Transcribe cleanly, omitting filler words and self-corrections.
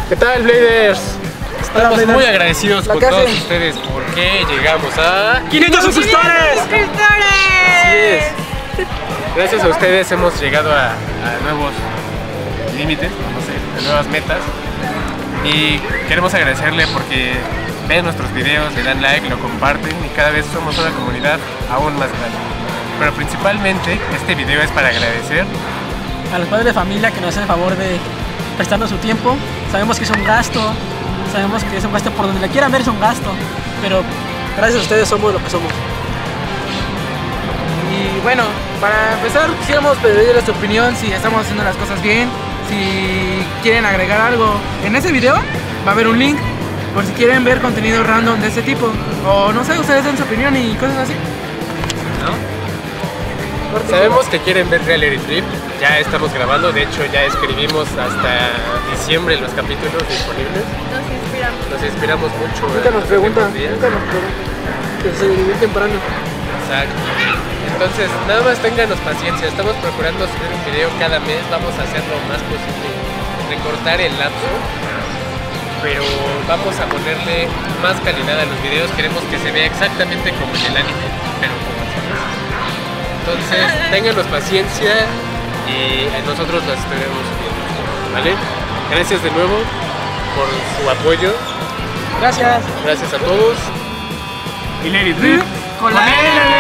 ¿Qué tal, Bladers? Estamos muy agradecidos con todos ustedes porque llegamos a 500 suscriptores. Así es. Gracias a ustedes hemos llegado a nuevos límites, no sé, a nuevas metas. Y queremos agradecerle porque ven nuestros videos, le dan like, lo comparten y cada vez somos una comunidad aún más grande. Pero principalmente este video es para agradecer a los padres de familia que nos hacen el favor de prestarnos su tiempo. Sabemos que es un gasto, sabemos que es un gasto por donde le quieran ver, es un gasto, pero gracias a ustedes somos lo que somos. Y bueno, para empezar quisiéramos pedirles su opinión si estamos haciendo las cosas bien, si quieren agregar algo. En ese video va a haber un link por si quieren ver contenido random de este tipo, o no sé, ustedes den su opinión y cosas así, ¿no? Sabemos que quieren ver Reality Trip, ya estamos grabando, de hecho ya escribimos hasta diciembre los capítulos disponibles. Nos inspiramos mucho. Nunca nos preguntan, que se divide temprano. Exacto. Entonces, nada más ténganos paciencia, estamos procurando subir un video cada mes, vamos a hacer lo más posible, recortar el lapso, pero vamos a ponerle más calidad a los videos, queremos que se vea exactamente como en el anime, pero como así. Entonces, ténganos paciencia y nosotros las estaremos viendo, ¿vale? Gracias de nuevo por su apoyo. Gracias. Gracias a todos. Y Lady Drip Con la